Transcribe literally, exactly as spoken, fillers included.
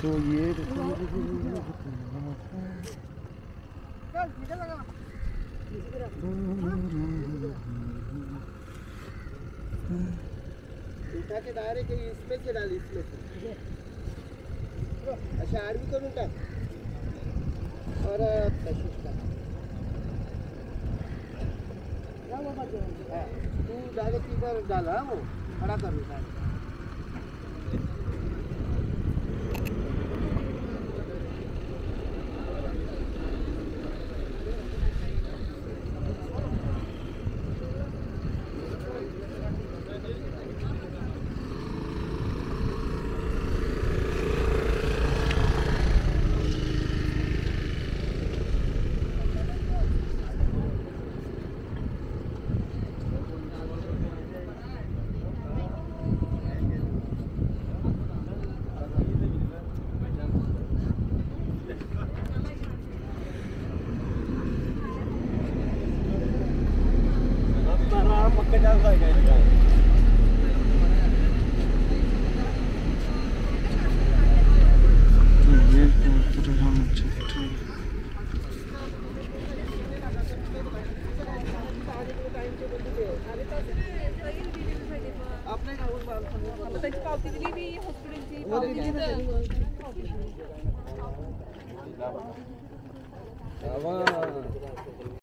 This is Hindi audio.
तो ये उठा के डायरेक्ट इसमें से डाल इसमें से अच्छा आर्मी को उठा और हाँ तू डायरेक्ट इधर डाला वो खड़ा कर देता है पक्का जा जाएगा आपने का उस बार बताइए पावती दिली भी हॉस्पिटल की पावती